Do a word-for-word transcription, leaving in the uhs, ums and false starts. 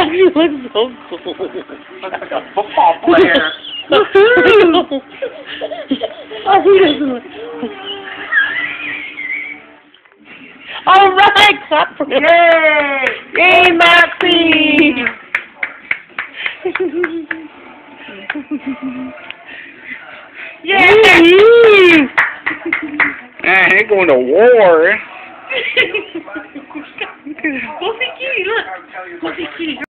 You look so cool. Looks like a football player. Woohoo! Oh, he doesn't look... All right, clap for him. Yay! Yay, Maxie! Yeah! Man, they're going to war. Wolfie Kitty, look! Wolfie Kitty.